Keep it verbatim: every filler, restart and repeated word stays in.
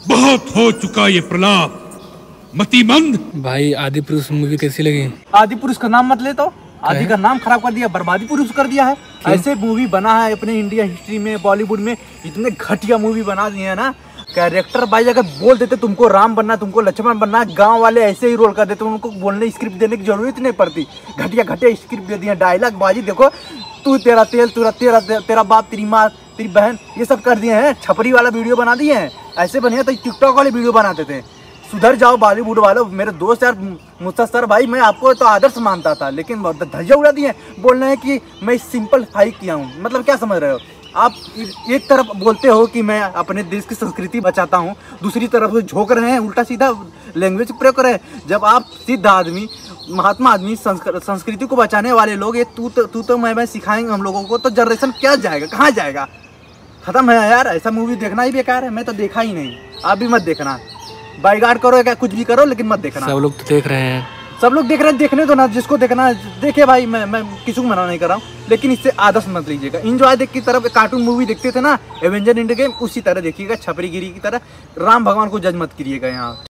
बहुत हो चुका ये प्रलाप, मतिमंद। भाई आदि पुरुष मूवी कैसी लगी? आदि पुरुष का नाम मत ले, तो आदि का नाम खराब कर दिया, बर्बादी पुरुष कर दिया है। ऐसे मूवी बना है अपने इंडिया हिस्ट्री में, बॉलीवुड में इतने घटिया मूवी बना दिए है ना। कैरेक्टर बाई अगर बोल देते तुमको राम बनना, तुमको लक्ष्मण बनना, गांव वाले ऐसे ही रोल कर देते, उनको बोलने स्क्रिप्ट देने की जरूरत नहीं पड़ती। घटिया घटिया स्क्रिप्ट दे दिया, डायलॉग बाजी देखो, तू तेरा तेल, तेरा तेरा तेरा बाप, तेरी माँ, तेरी बहन, ये सब कर दिए हैं। छपरी वाला वीडियो बना दिए हैं। ऐसे बनिए तो टिकटॉक वाले वीडियो बनाते थे। सुधर जाओ बॉलीवुड वालों। मेरे दोस्त यार मुस्तसर भाई, मैं आपको तो आदर्श मानता था, लेकिन धज्जियां उड़ा दिए। बोल रहे हैं कि मैं सिंपल हाई किया हूँ, मतलब क्या समझ रहे हो आप? एक तरफ बोलते हो कि मैं अपने देश की संस्कृति बचाता हूँ, दूसरी तरफ झोंक रहे हैं, उल्टा सीधा लैंग्वेज प्रयोग कर रहे हैं। जब आप सिद्ध आदमी, महात्मा आदमी, संस्कृति को बचाने वाले लोग ये तू तो तू तो मैं मैं सिखाएंगे हम लोगों को, तो जनरेशन क्या जाएगा, कहाँ जाएगा? खत्म है यार। ऐसा मूवी देखना ही बेकार है। मैं तो देखा ही नहीं, आप भी मत देखना। बाईगार्ड करो या कुछ भी करो, लेकिन मत देखना। सब लोग तो देख रहे हैं, सब लोग देख रहे हैं, देखने दो ना, जिसको देखना है देखे भाई। मैं मैं किसी को मना नहीं कर रहा हूँ, लेकिन इससे आदर्श मत लीजिएगा। इंजॉय देख की तरफ कार्टून मूवी देखते थे ना, एवेंजर इंड गेम, उसी तरह देखिएगा, छपरी गिरी की तरह। राम भगवान को जज मत करिएगा यहाँ।